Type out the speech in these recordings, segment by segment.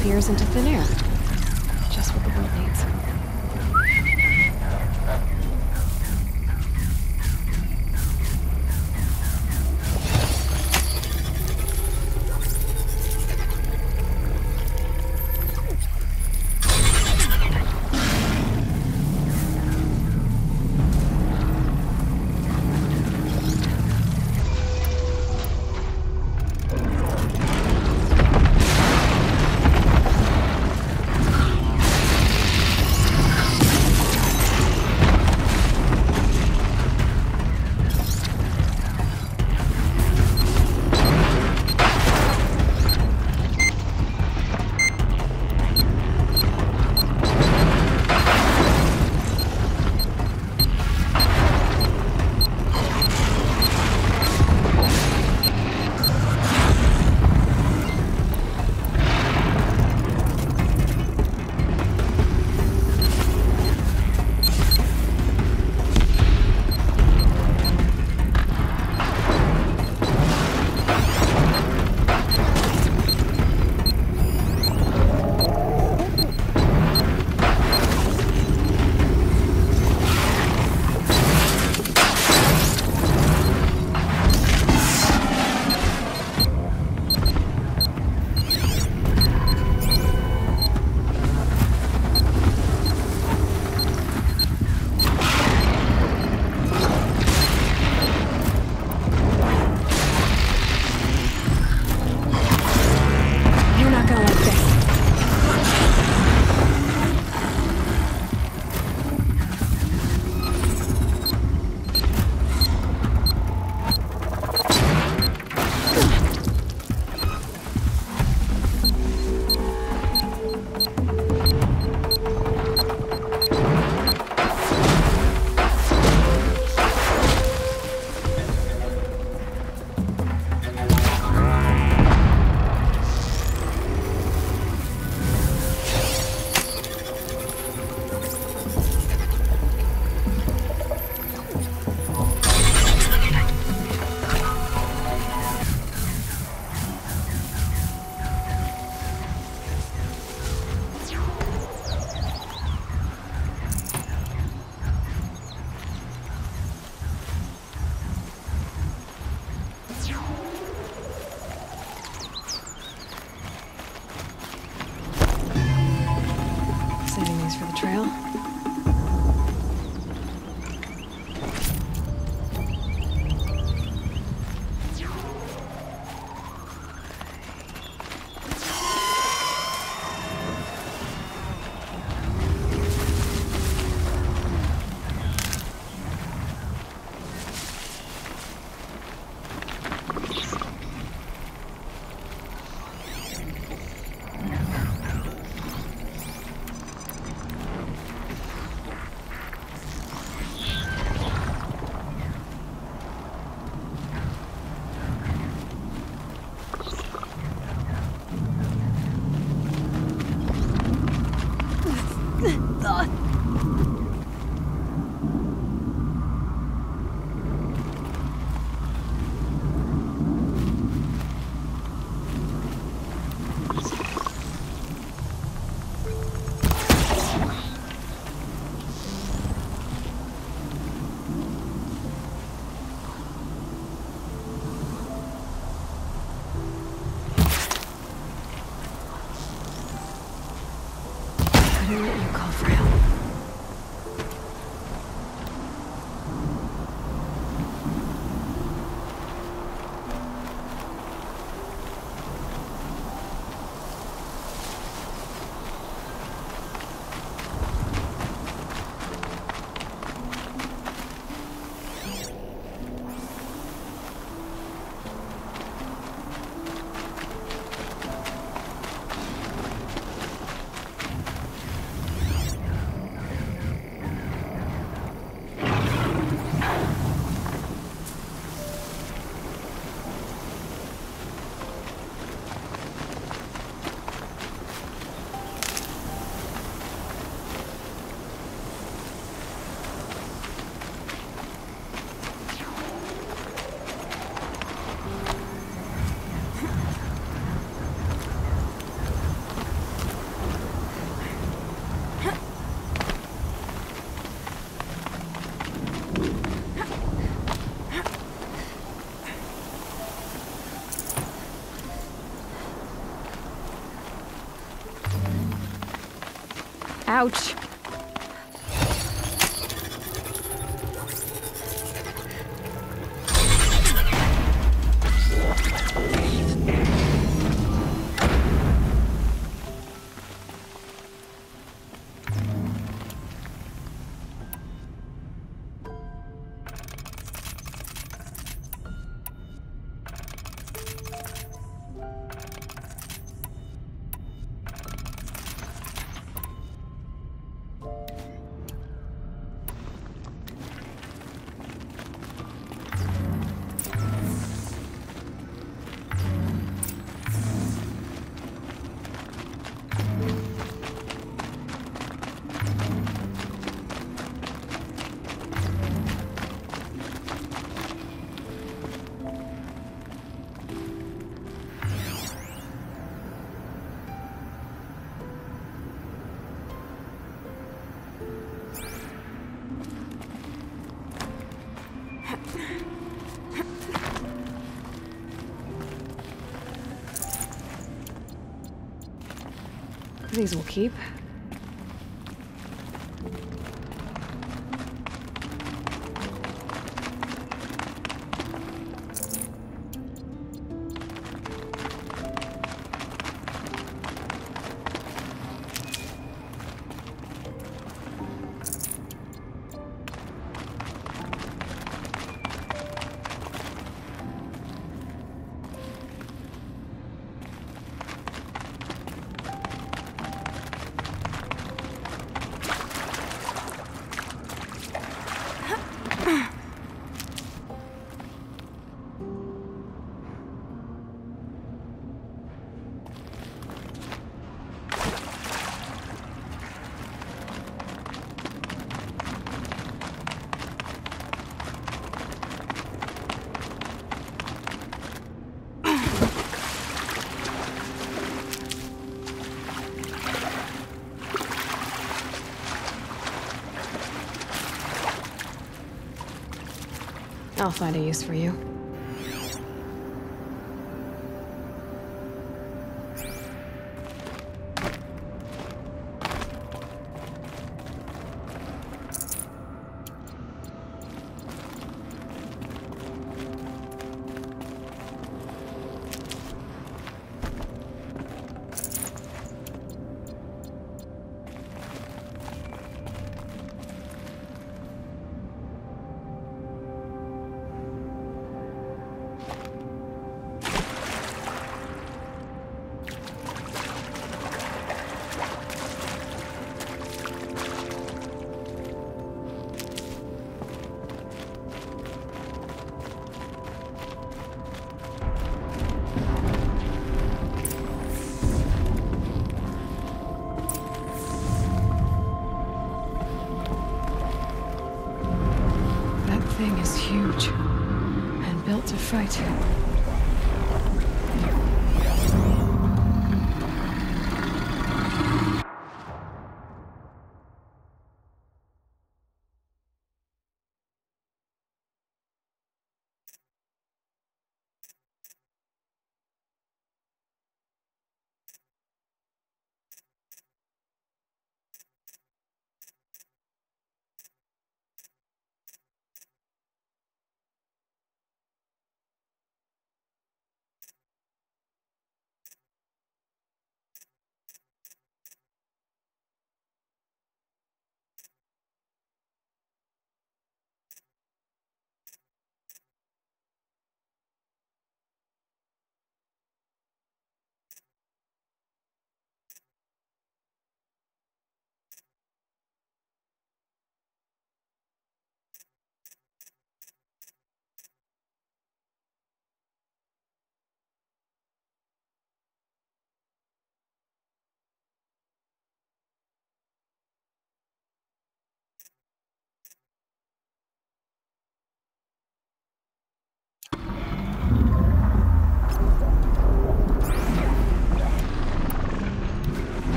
disappears into thin air. Just what the world needs. Ouch. These will keep. I'll find a use for you. Thing is huge and built to fight.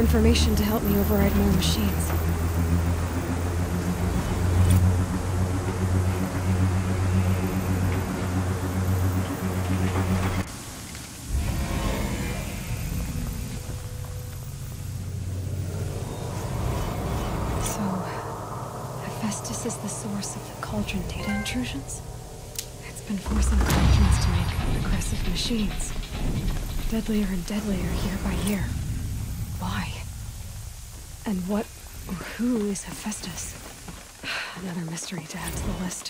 information to help me override more machines. So, Hephaestus is the source of the Cauldron data intrusions? It's been forcing Cauldrons to make aggressive machines. Deadlier and deadlier year by year. Why? And what or who is Hephaestus? Another mystery to add to the list.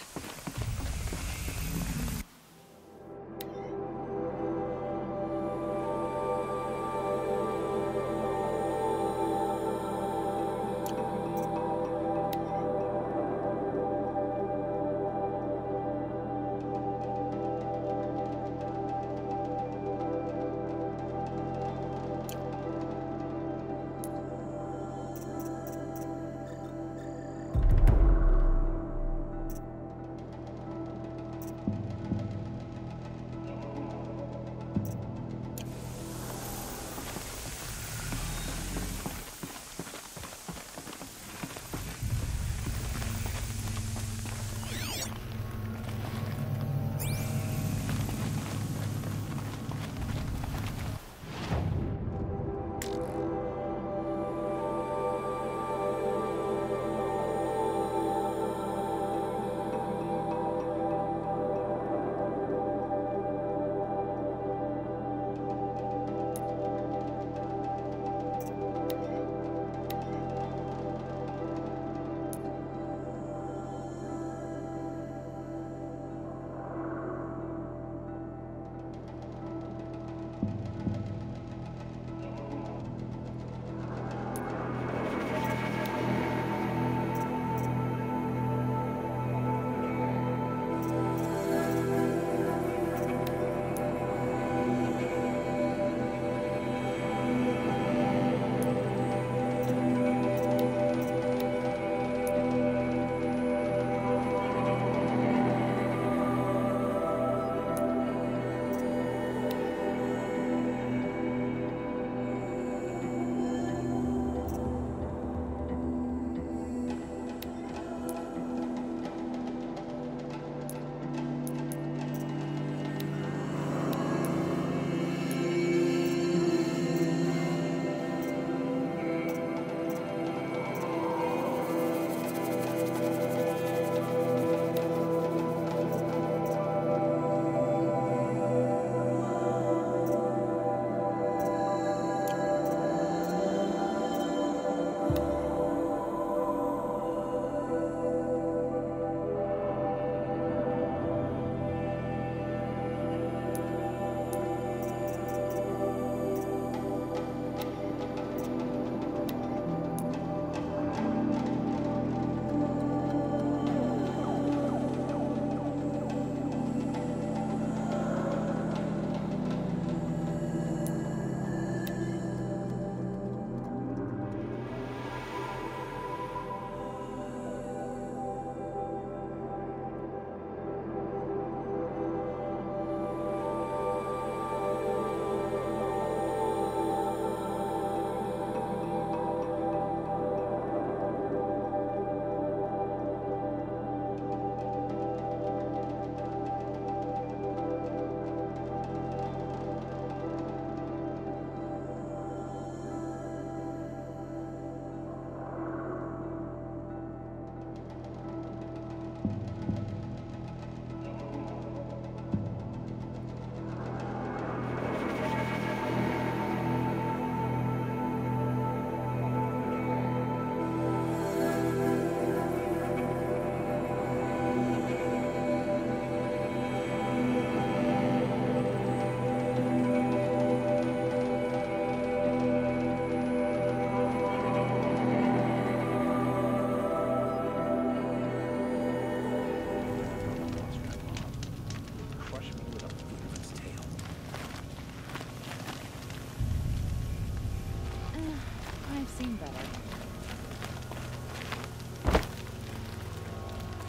seen better.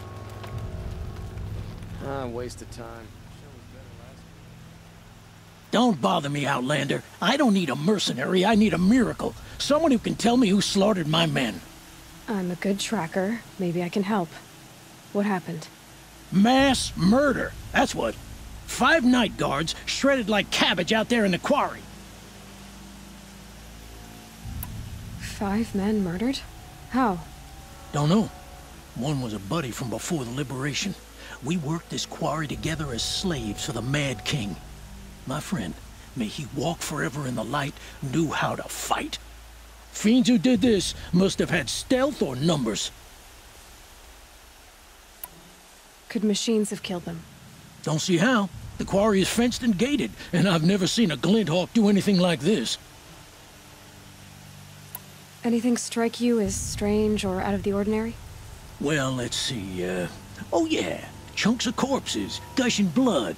Waste of time. Don't bother me, Outlander. I don't need a mercenary, I need a miracle. Someone who can tell me who slaughtered my men. I'm a good tracker. Maybe I can help. What happened? Mass murder, that's what. 5 night guards shredded like cabbage out there in the quarry. 5 men murdered? How? Don't know. One was a buddy from before the liberation. We worked this quarry together as slaves for the Mad King. My friend, may he walk forever in the light, knew how to fight. Fiends who did this must have had stealth or numbers. Could machines have killed them? Don't see how. The quarry is fenced and gated, and I've never seen a Glinthawk do anything like this. Anything strike you as strange or out of the ordinary? Well, let's see, oh yeah, chunks of corpses, gushing blood.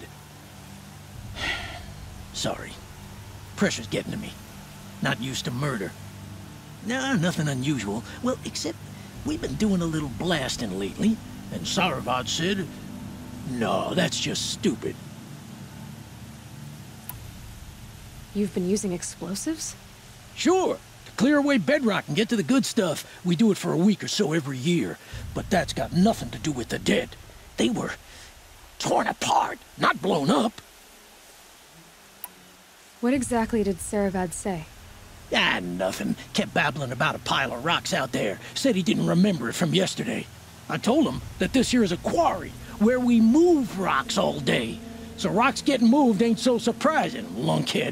Sorry. Pressure's getting to me. Not used to murder. Nah, nothing unusual. Well, except we've been doing a little blasting lately, and Saravad said, no, that's just stupid. You've been using explosives? Sure, to clear away bedrock and get to the good stuff. We do it for a week or so every year. But that's got nothing to do with the dead. They were torn apart, not blown up. What exactly did Saravad say? Ah, nothing. Kept babbling about a pile of rocks out there. Said he didn't remember it from yesterday. I told him that this here is a quarry, where we move rocks all day. So rocks getting moved ain't so surprising, lunkhead.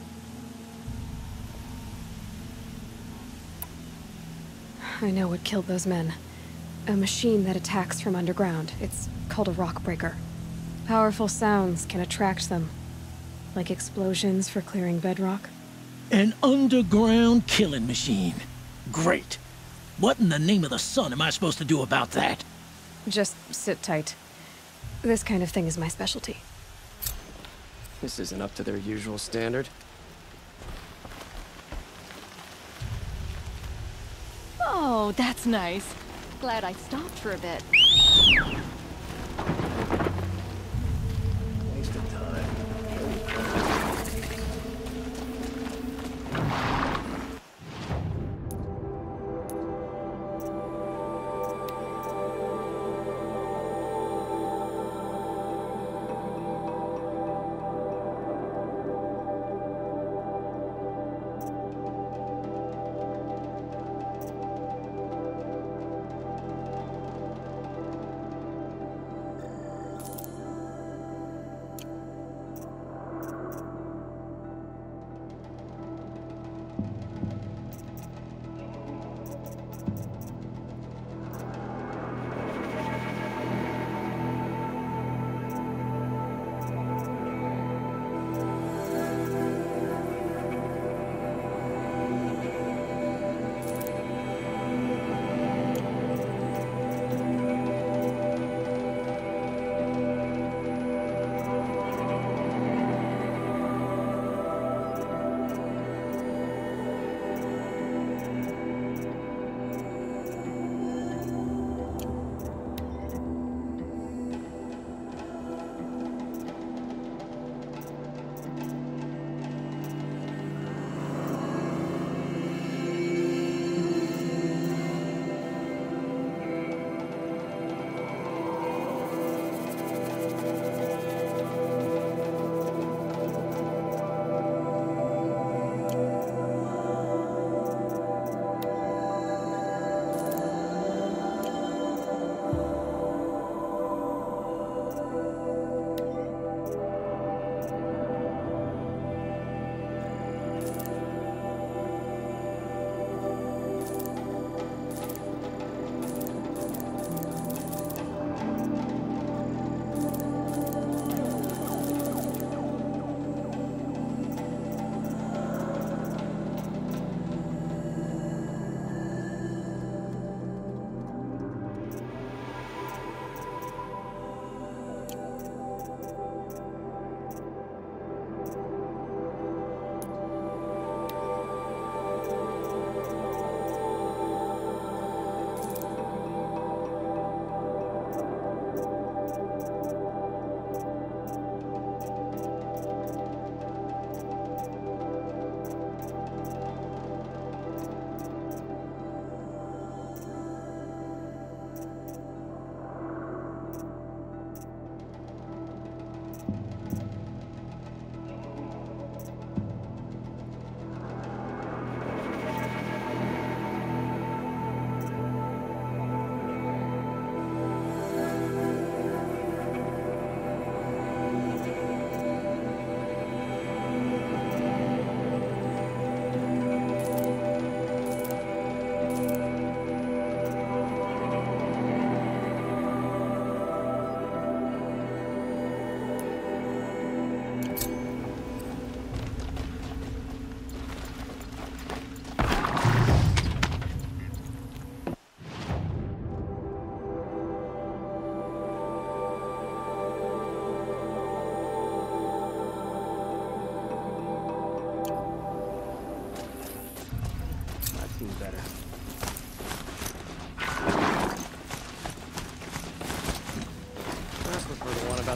I know what killed those men. A machine that attacks from underground. It's called a rock breaker. Powerful sounds can attract them. Like explosions for clearing bedrock. An underground killing machine. Great. What in the name of the sun am I supposed to do about that? Just sit tight. This kind of thing is my specialty. This isn't up to their usual standard. Oh, that's nice. Glad I stopped for a bit. Waste of time.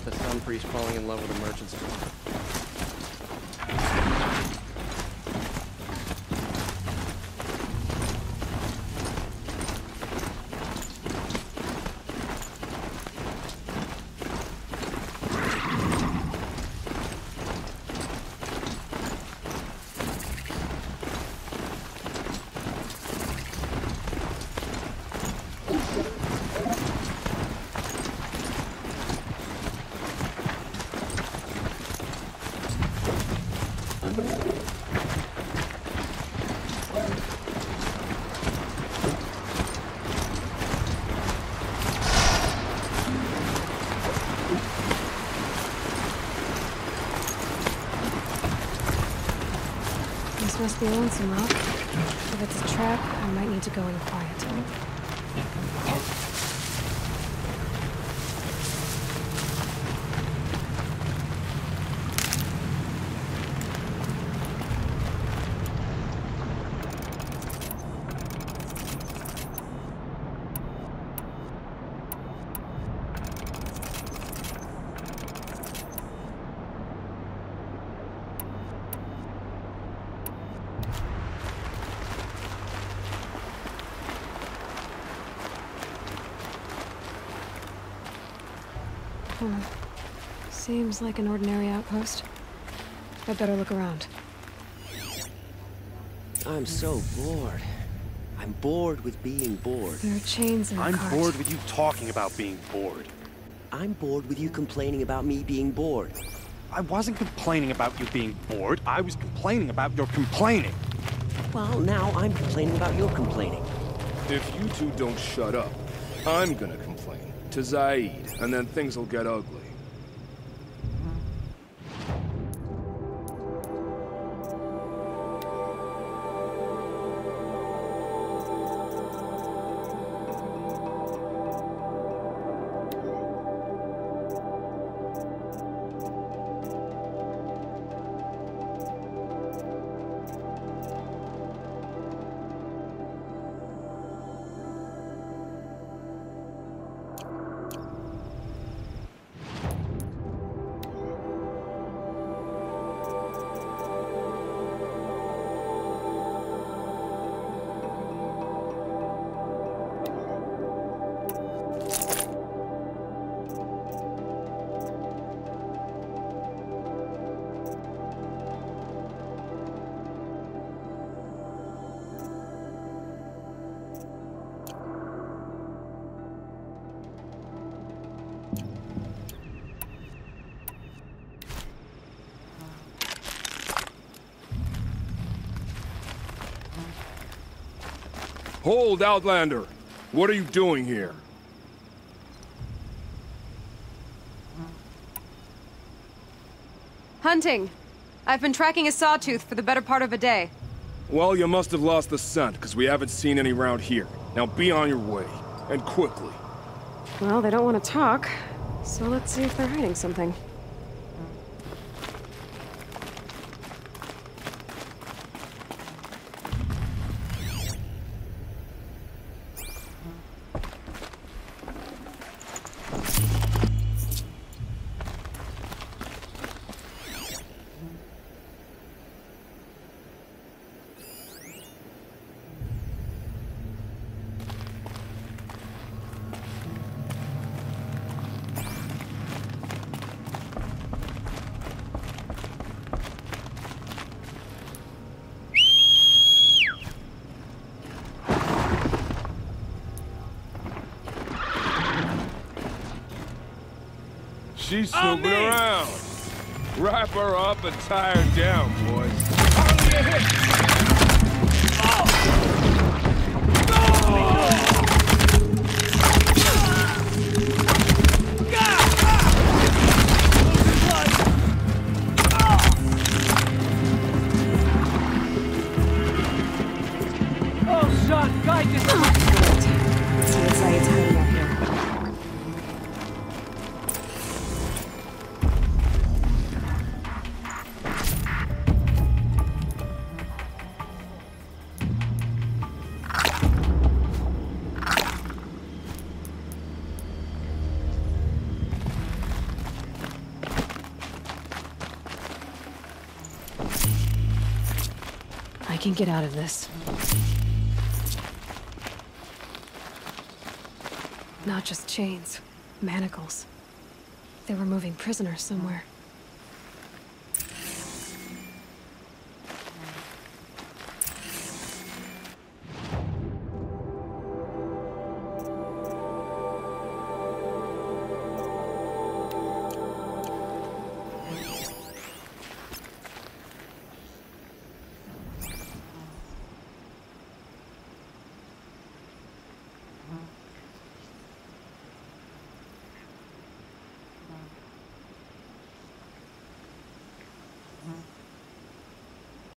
the Sun Priest falling in love with a merchant's daughter. This must be Lonesome Rock. If it's a trap, I might need to go in quiet. Seems like an ordinary outpost. I'd better look around. I'm so bored. I'm bored with being bored. There are chains in the I'm cart. bored with you talking about being bored. I'm bored with you complaining about me being bored. I wasn't complaining about you being bored. I was complaining about your complaining. Well, now I'm complaining about your complaining. If you two don't shut up, I'm gonna complain to Zaid, and then things will get ugly. Hold, Outlander! What are you doing here? Hunting. I've been tracking a sawtooth for the better part of a day. Well, you must have lost the scent, because we haven't seen any round here. Now be on your way, and quickly. Well, they don't want to talk, so let's see if they're hiding something. She's snooping around. Wrap her up and tie her down, boys. Hardly a hit. Oh, son, guy just... Let's see what Zaid's hiding up here. I can get out of this. Not just chains, manacles. They were moving prisoners somewhere.